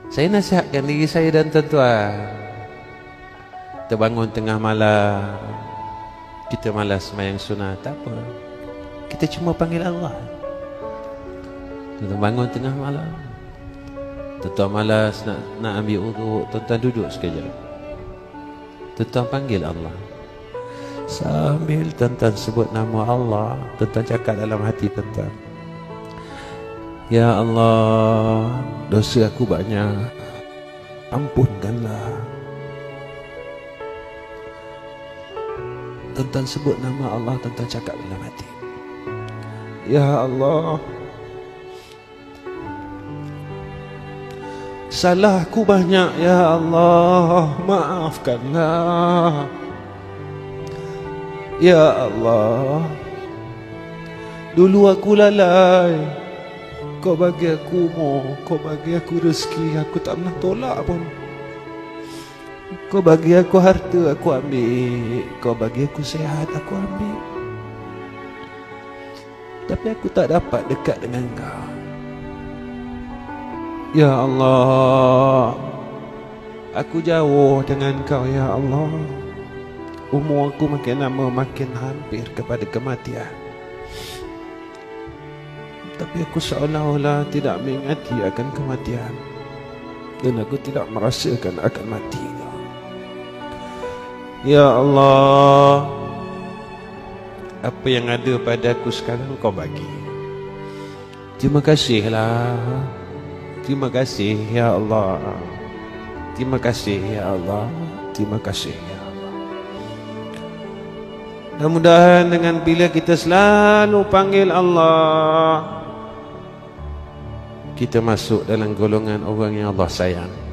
Saya nasihatkan diri saya dan tuan-tuan, terbangun tengah malam, kita malas sembahyang sunat, tak apa, kita cuma panggil Allah. Tuan-tuan bangun tengah malam, tuan-tuan malas nak ambil uduk, tuan-tuan duduk sekejap, tuan-tuan panggil Allah. Sambil tuan-tuan sebut nama Allah, tuan-tuan cakap dalam hati tuan-tuan, ya Allah, dosa aku banyak, ampunkanlah. Tuan-tuan sebut nama Allah, tuan-tuan cakap dalam hati, ya Allah, salahku banyak, ya Allah, maafkanlah. Ya Allah, dulu aku lalai, Kau bagi aku umur, Kau bagi aku rezeki, aku tak pernah tolak pun. Kau bagi aku harta, aku ambil. Kau bagi aku sihat, aku ambil. Tapi aku tak dapat dekat dengan Kau. Ya Allah, aku jauh dengan Kau, ya Allah. Umur aku makin lama makin hampir kepada kematian. Tapi aku seolah-olah tidak mengingati akan kematian, dan aku tidak merasakan akan mati. Ya Allah, apa yang ada padaku sekarang Kau bagi. Terima kasihlah. Terima kasih ya Allah. Terima kasih ya Allah. Terima kasih ya Allah. Mudah-mudahan dengan bila kita selalu panggil Allah, kita masuk dalam golongan orang yang Allah sayang.